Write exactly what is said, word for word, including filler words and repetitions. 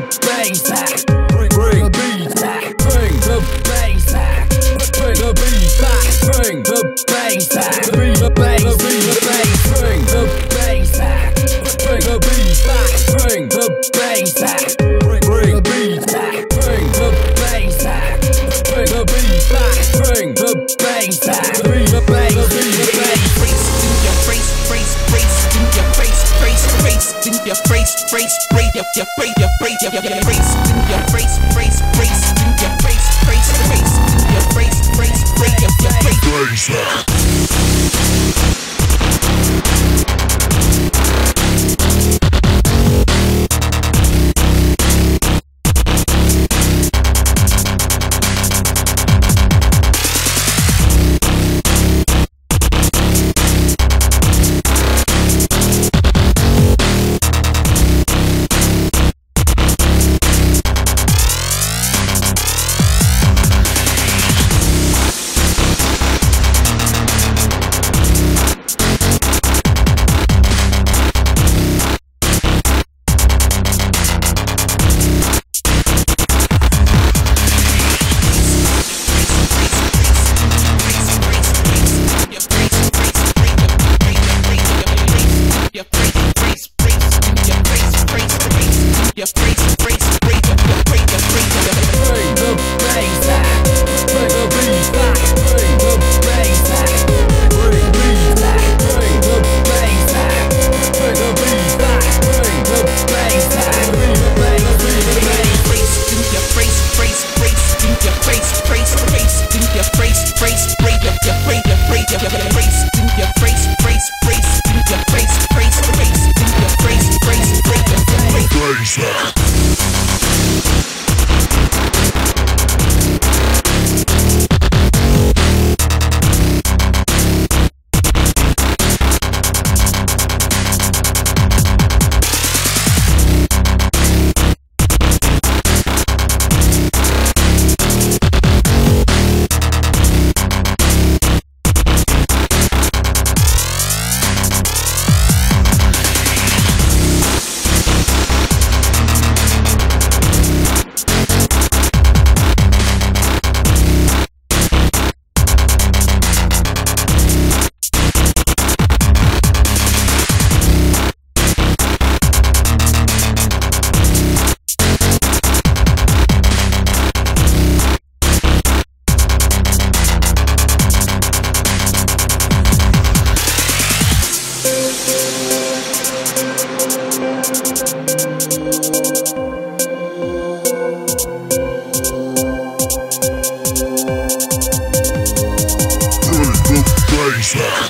bass back. Bring, bring the beat back. Bring the bass back. Bring the beat back. Bring the bass back. Bring the bass, the beat, the bass. Bring the bass back. Bring the beat back. Bring the bass back. Bring, bring the beat back. Bring the bass back. Bring the beat back. Bring the bass back. Bring the bass, the beat, the bass. Brace in your face, brace, brace in your face, brace, brace in your face, brace, brace, your your brace, your brace, your your brace in your face, brace, brace in your face, brace, brace in your face, brace, brace, your your brace. Your brace, brace, brace, your brace, your brace, your bring the bass back. Bring the beat back. Bring the bass back. Bring the beat back. Bring the bass back. Bring the beat back. Bring the bass back. Bring the bass, the beat, the bass. Brace in your brace, brace, brace in your brace, brace, brace in your brace, brace, brace, your your brace, your brace, your your brace in your brace, brace, brace in your brace, brace, brace in your brace, brace, brace, your your brace. Bass.